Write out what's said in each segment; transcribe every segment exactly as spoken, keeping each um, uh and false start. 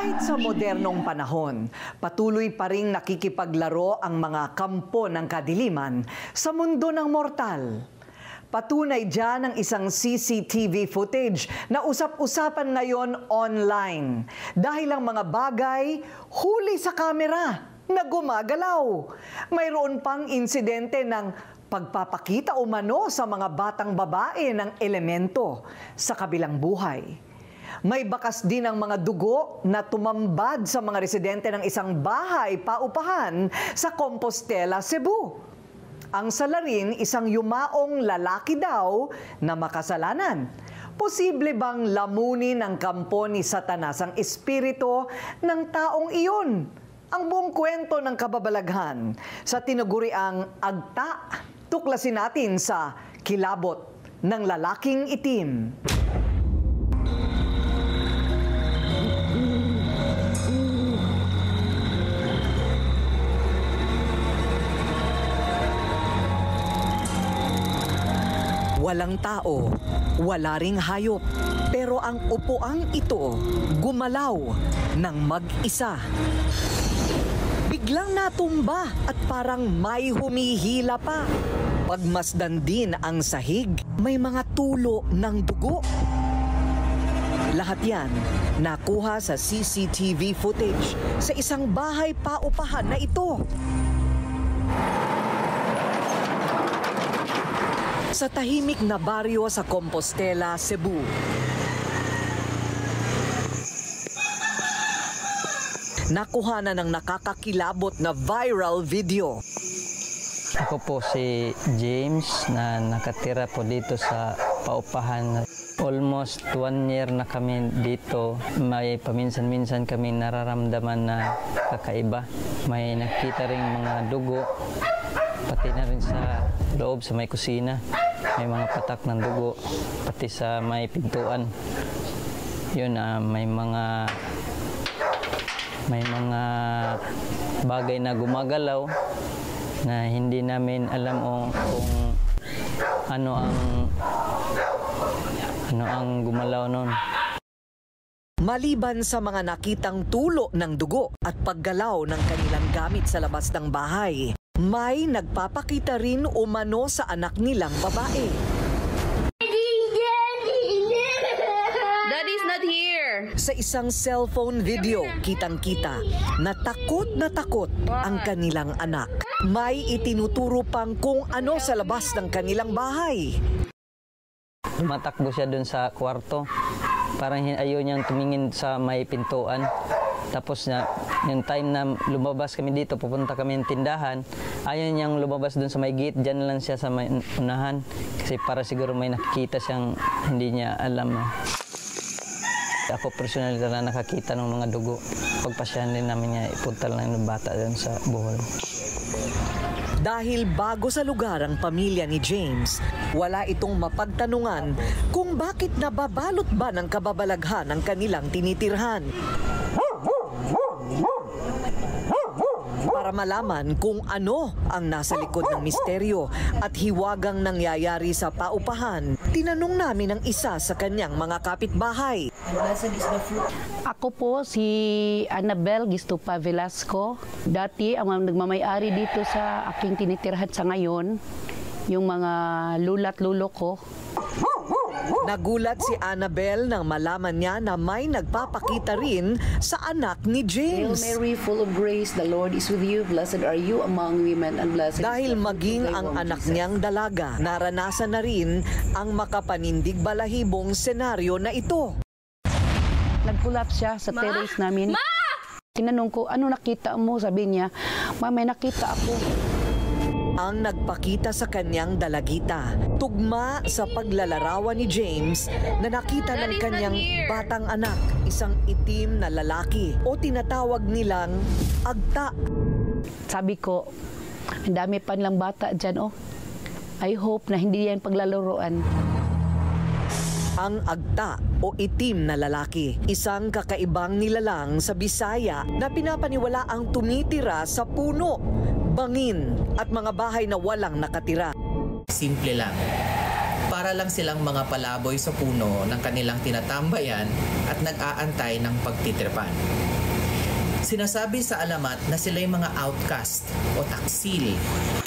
Kahit sa modernong panahon, patuloy pa ring nakikipaglaro ang mga kampo ng kadiliman sa mundo ng mortal. Patunay dyan ang isang C C T V footage na usap-usapan ngayon online dahil ang mga bagay huli sa kamera na gumagalaw. Mayroon pang insidente ng pagpapakita umano sa mga batang babae ng elemento sa kabilang buhay. May bakas din ang mga dugo na tumambad sa mga residente ng isang bahay paupahan sa Compostela, Cebu. Ang salarin, isang yumaong lalaki daw na makasalanan. Posible bang lamunin ng kampo ni Satanas ang espiritu ng taong iyon? Ang buong kwento ng kababalaghan sa tinaguriang Agta. Tuklasin natin sa Kilabot ng Lalaking Itim. Walang tao, wala ring hayop, pero ang upuang ito gumalaw ng mag-isa. Biglang natumba at parang may humihila pa. Pagmasdan din ang sahig, may mga tulo ng dugo. Lahat yan nakuha sa C C T V footage sa isang bahay paupahan na ito. Sa tahimik na baryo sa Compostela, Cebu. Nakuha na ng nakakakilabot na viral video. Ako po si James na nakatira po dito sa paupahan. Almost one year na kami dito. May paminsan-minsan kami nararamdaman na kakaiba. May nakita ring mga dugo, pati na rin sa loob sa may kusina. May mga patak ng dugo, pati sa may pintuan. Yun, uh, may mga may mga bagay na gumagalaw na hindi namin alam o, kung ano ang ano ang gumalaw noon. Maliban sa mga nakitang tulo ng dugo at paggalaw ng kanilang gamit sa labas ng bahay, may nagpapakita rin umano sa anak nilang babae. Daddy's not here! Sa isang cellphone video, kitang-kita na takot na takot ang kanilang anak. May itinuturo pang kung ano sa labas ng kanilang bahay. Tumatakbo siya dun sa kwarto. Parang ayaw niyang tumingin sa may pintuan. Tapos na, yung time na lumabas kami dito, pupunta kami ng tindahan, ayaw niyang lumabas dun sa may gate, dyan lang siya sa may unahan. Kasi para siguro may nakikita siyang hindi niya alam. Ako personal na nakakita ng mga dugo. Pagpasyahan din namin niya, ipunta lang ng bata dun sa Bohol. Dahil bago sa lugar ang pamilya ni James, wala itong mapagtanungan kung bakit nababalot ba ng kababalaghan ang kanilang tinitirhan. Para malaman kung ano ang nasa likod ng misteryo at hiwagang nangyayari sa paupahan, tinanong namin ang isa sa kanyang mga kapitbahay. Ako po si Annabel Gistupa Velasco. Dati ang nagmamayari dito sa aking tinitirhan sa ngayon, yung mga lula't lulo ko. Nagulat si Annabel nang malaman niya na may nagpapakita rin sa anak ni James. Hail Mary, full of grace, the Lord is with you. Blessed are you among women and blessed Dahil maging ang anak niyang dalaga, naranasan na rin ang makapanindig balahibong senaryo na ito. Nag-pull-up siya sa terrace namin. Ma! Tinanong ko, ano nakita mo? Sabi niya, Ma, may nakita ako. Ang nagpakita sa kanyang dalagita, tugma sa paglalarawan ni James na nakita ng kanyang batang anak, isang itim na lalaki o tinatawag nilang Agta. Sabi ko, ang dami pa nilang bata dyan, oh. I hope na hindi yan paglalaroan. Ang Agta o itim na lalaki, isang kakaibang nilalang sa Bisaya na pinapaniwala ang tumitira sa puno, bangin at mga bahay na walang nakatira. Simple lang. Para lang silang mga palaboy sa puno ng kanilang tinatambayan at nag-aantay ng pagtitirpan. Sinasabi sa alamat na sila yung mga outcast o taksil.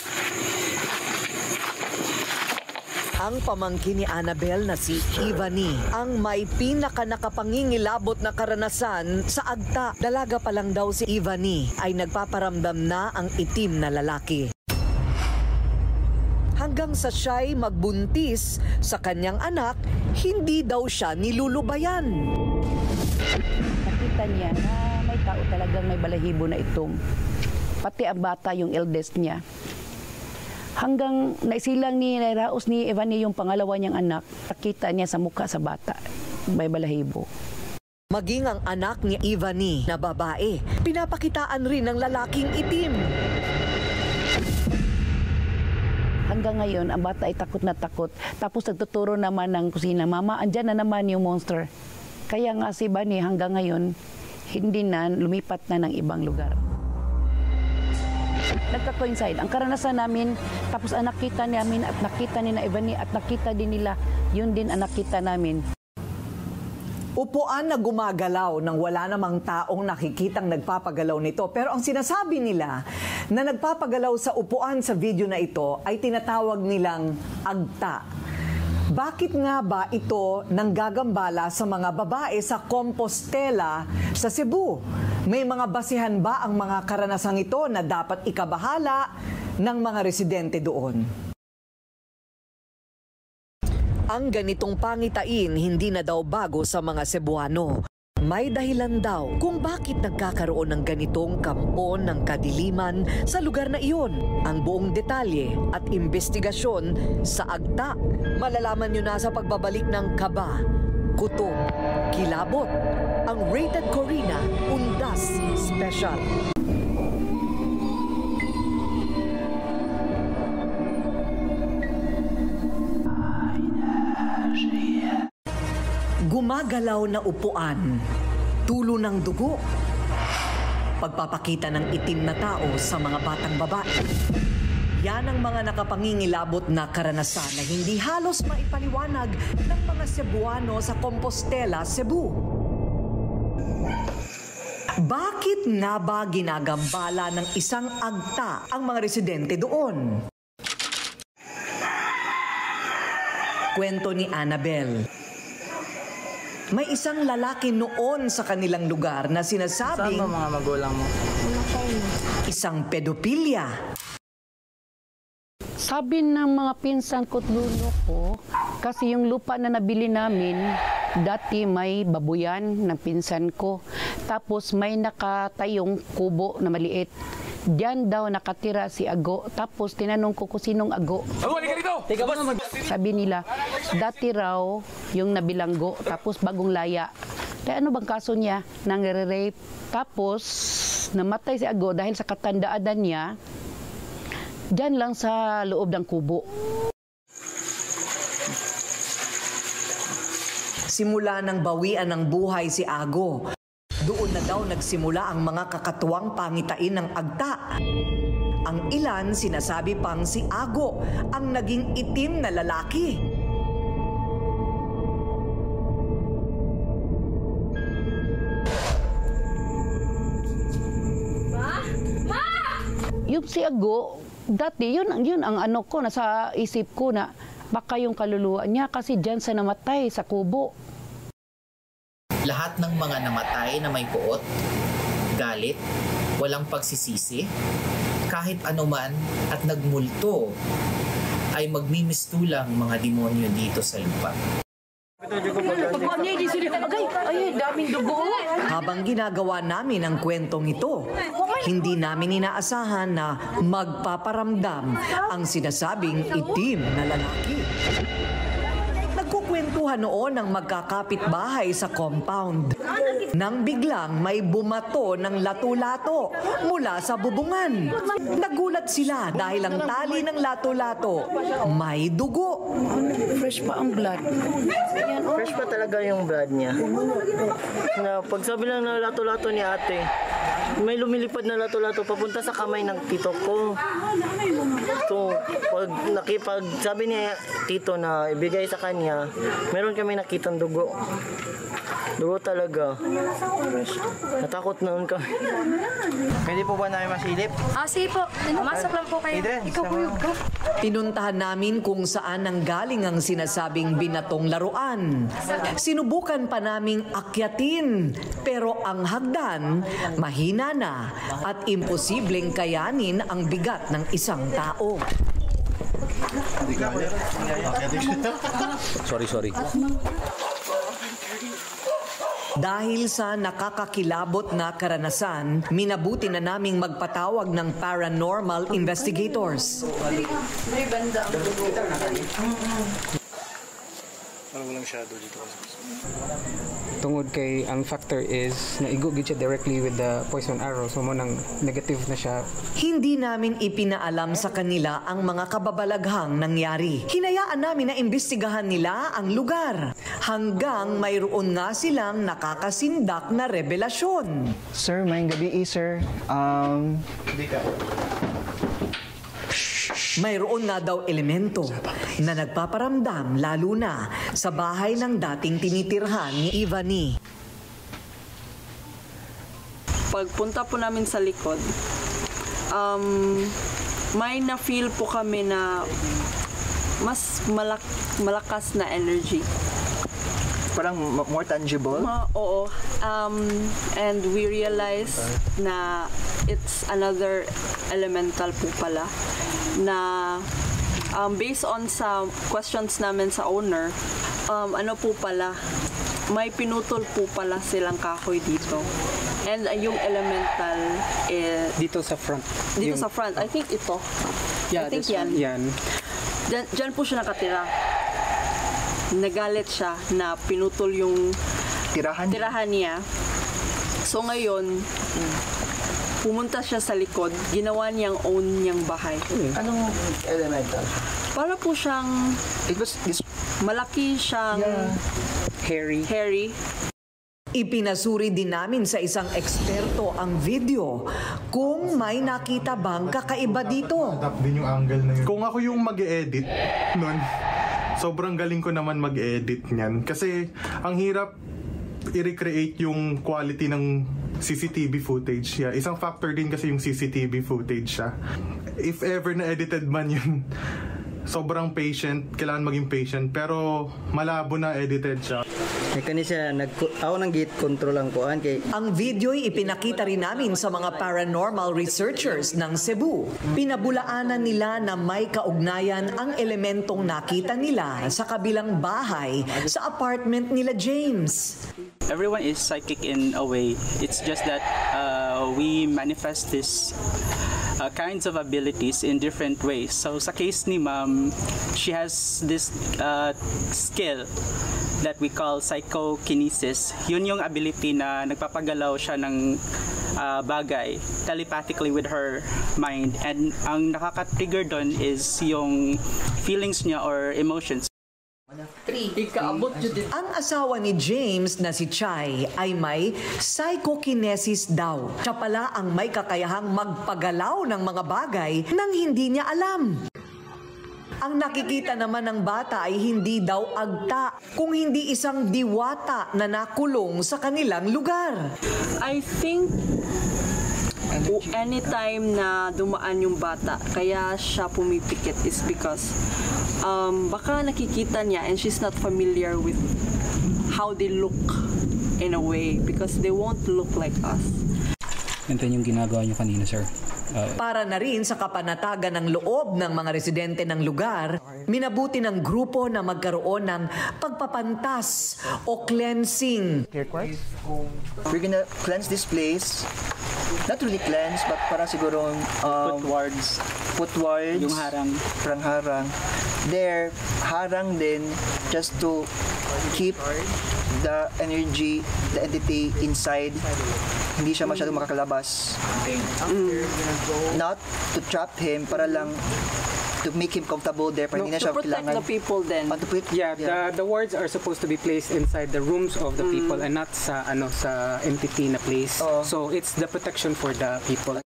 Ang pamangkin ni Annabel na si Ivany ang may pinaka nakapangingilabot na karanasan sa agta. Dalaga pa lang daw si Ivany ay nagpaparamdam na ang itim na lalaki. Hanggang sa siya'y magbuntis sa kanyang anak, hindi daw siya nilulubayan. Nakita niya na may tao talagang may balahibo na itom. Pati ang bata, yung eldest niya. Hanggang naisilang ni nairaos ni Ivany yung pangalawa niyang anak, nakita niya sa mukha sa bata, may balahibo. Maging ang anak ni Ivany na babae, pinapakitaan rin ng lalaking itim. Hanggang ngayon, ang bata ay takot na takot. Tapos nagtuturo naman ng kusina, Mama, andyan na naman yung monster. Kaya nga si Ivany hanggang ngayon, hindi na lumipat na ng ibang lugar. Nagka-coincide. Ang karanasan namin, tapos ang nakita namin at nakita ni na Ivany at nakita din nila, yun din ang nakita namin. Upuan na gumagalaw nang wala namang taong nakikitang nagpapagalaw nito. Pero ang sinasabi nila na nagpapagalaw sa upuan sa video na ito ay tinatawag nilang agta. Bakit nga ba ito nanggagambala sa mga babae sa Compostela sa Cebu? May mga basihan ba ang mga karanasang ito na dapat ikabahala ng mga residente doon? Ang ganitong pangitain hindi na daw bago sa mga Cebuano. May dahilan daw kung bakit nagkakaroon ng ganitong kampon ng kadiliman sa lugar na iyon. Ang buong detalye at investigasyon sa agta, malalaman nyo na sa pagbabalik ng Kaba, Kutob, Kilabot, ang Rated Corina Undas Special. Gumagalaw na upuan, tulo ng dugo, pagpapakita ng itim na tao sa mga batang babae. Yan ang mga nakapangingilabot na karanasan na hindi halos maipaliwanag ng mga Cebuano sa Compostela, Cebu. Bakit nga ba ginagambala ng isang agta ang mga residente doon? Kwento ni Annabel. May isang lalaki noon sa kanilang lugar na sinasabing Saan ba mga magulang mo? isang pedopilya. Sabi ng mga pinsan ko at lulo ko, kasi yung lupa na nabili namin, dati may babuyan ng pinsan ko. Tapos may nakatayong kubo na maliit. Diyan daw nakatira si Ago. Tapos tinanong ko kung sinong Ago. Ago, halika dito! Teka, Sabi nila, dati raw yung nabilanggo, tapos bagong laya. Kaya ano bang kaso niya? Nangre-rape. Tapos namatay si Ago dahil sa katandaan niya, diyan lang sa loob ng kubo. Simula ng bawian ng buhay si Ago. Doon na daw nagsimula ang mga kakatuwang pangitain ng agta. Ang ilan sinasabi pang si Ago ang naging itim na lalaki. Ma! Ma! Yung si Ago, dati yun, yun ang ano ko, nasa isip ko na baka yung kaluluwa niya kasi dyan sa namatay sa kubo. Lahat ng mga namatay na may puot, galit, walang pagsisisi, kahit anuman at nagmulto, ay magmimistulang mga demonyo dito sa lupa. Habang ginagawa namin ang kwentong ito, hindi namin inaasahan na magpaparamdam ang sinasabing itim na lalaki. Nagkukwentuhan noon ang magkakapit-bahay sa compound. Nang biglang may bumato ng lato-lato mula sa bubungan. Nagulat sila dahil ang tali ng lato-lato may dugo. Fresh pa ang blood. Fresh pa talaga yung blood niya. Na pagsabi lang na lato-lato ni ate, may lumilipad na lato-lato papunta sa kamay ng tito ko. So, pag nakipag sabi ni tito na ibigay sa kanya, meron kami nakitang dugo. Dugo talaga. Natakot noon kami. Pwede po ba namin masilip? Ah, sige po. Pumasok lang po kayo. Adrian, Ikaw po yung go. Pinuntahan namin kung saan nanggaling ang sinasabing binatong laruan. Sinubukan pa naming akyatin, pero ang hagdan mahina na at imposibleng kayanin ang bigat ng isang tao. Sorry, sorry. Dahil sa nakakakilabot na karanasan, minabuti na naming magpatawag ng paranormal investigators. Walang shadow dito. Tungod kay ang factor is naigo gid siya directly with the poison arrow, so mo nang negative na siya. Hindi namin ipinaalam sa kanila ang mga kababalaghang nangyari. Hinayaan namin na imbestigahan nila ang lugar hanggang mayroon nga silang nakakasindak na revelasyon. Sir, mayang gabi eh, sir. Um, Mayroon nga daw elemento na nagpaparamdam lalo na sa bahay ng dating tinitirhan ni Ivany. Pagpunta po namin sa likod, um, may na-feel po kami na mas malak malakas na energy. parang more tangible? Ma oo. Um, and we realized na it's another elemental po pala na um, based on sa questions namin sa owner, um, ano po pala, may pinutol po pala silang kahoy dito. And uh, yung elemental eh, dito sa front. Dito yung, sa front. I think ito. Yeah, I think this yan. one. Yan. Diyan, diyan po siya nakatira. Nagalit siya na pinutol yung tirahan, tirahan niya. So ngayon, pumunta siya sa likod, ginawa niyang own niyang bahay. Anong elemental? Para po siyang It was this malaki siyang yeah. hairy. hairy. Ipinasuri din namin sa isang eksperto ang video kung may nakita bang kakaiba dito. Adapt din yung angle na yun. Kung ako yung mag-e-edit nun, sobrang galing ko naman mag-edit niyan. Kasi ang hirap i-recreate yung quality ng C C T V footage. Yeah, isang factor din kasi yung C C T V footage siya. If ever na-edited man yun, sobrang patient, kailangan maging patient, pero malabo na edited siya. Kaya kani siya, ako nang gate control ang kuan kay... Ang video'y ipinakita rin namin sa mga paranormal researchers ng Cebu. Pinabulaanan nila na may kaugnayan ang elementong nakita nila sa kabilang bahay sa apartment nila James. Everyone is psychic in a way. It's just that uh, we manifest this uh, kinds of abilities in different ways. So sa case ni Ma'am, she has this uh, skill that we call psychokinesis. Yun yung ability na nagpapagalaw siya ng uh, bagay telepathically with her mind. And ang nakaka-trigger doon is yung feelings niya or emotions. Ang asawa ni James na si Chai ay may psychokinesis daw. Siya pala ang may kakayahang magpagalaw ng mga bagay nang hindi niya alam. Ang nakikita naman ng bata ay hindi daw agta, kung hindi isang diwata na nakulong sa kanilang lugar. I think anytime na dumaan yung bata, kaya siya pumipikit is because um, baka nakikita niya and she's not familiar with how they look in a way because they won't look like us. Ganito yung ginagawa niyo kanina, sir. Uh, Para na rin sa kapanatagan ng loob ng mga residente ng lugar, minabuti ng grupo na magkaroon ng pagpapantas o cleansing. We're gonna cleanse this place. Not really cleanse, but para siguro um, Put wards. Put wards. Yung harang. Parang harang. There, harang din just to keep the energy, the entity inside. Hindi siya masyadong makakalabas. Mm. Not to trap him, para lang to make him comfortable there. Para No, hindi na to siya protect kailangan. the people then. Ah, to protect- Yeah, yeah. the the wards are supposed to be placed inside the rooms of the Mm. people and not sa ano sa entity na place. Oo. So it's the protection for the people.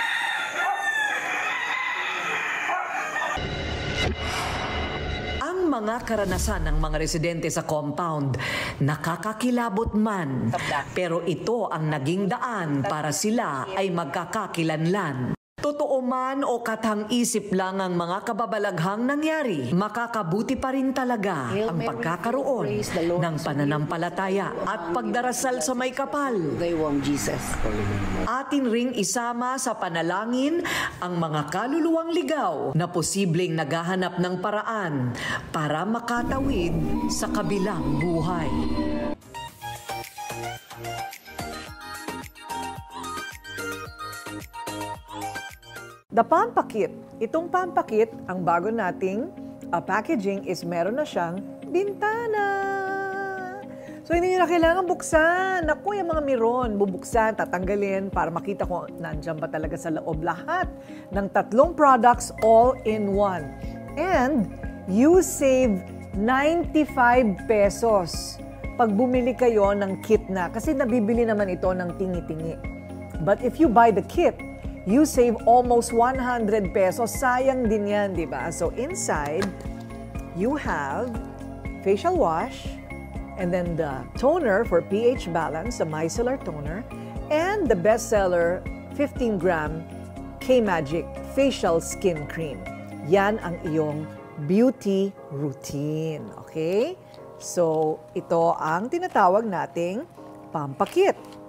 Ang mga karanasan ng mga residente sa compound, nakakakilabot man. Pero ito ang naging daan para sila ay magkakakilanlan. Totoo man o katang-isip lang ang mga kababalaghang nangyari, makakabuti pa rin talaga ang pagkakaroon ng pananampalataya at pagdarasal sa may kapal. Atin ring isama sa panalangin ang mga kaluluwang ligaw na posibleng naghahanap ng paraan para makatawid sa kabilang buhay. The Pampakit. Itong Pampakit, ang bago nating uh, packaging is meron na siyang bintana. So hindi nyo na kailangan buksan. Naku, yung mga miron, bubuksan, tatanggalin para makita kung nandiyan ba talaga sa loob lahat ng tatlong products all in one. And you save ninety-five pesos pag bumili kayo ng kit na. Kasi nabibili naman ito ng tingi-tingi. But if you buy the kit, you save almost one hundred pesos. Sayang din yan, di ba? So inside, you have facial wash, and then the toner for pH balance, the micellar toner, and the bestseller fifteen gram K-Magic Facial Skin Cream. Yan ang iyong beauty routine. Okay? So, ito ang tinatawag nating Pampakit.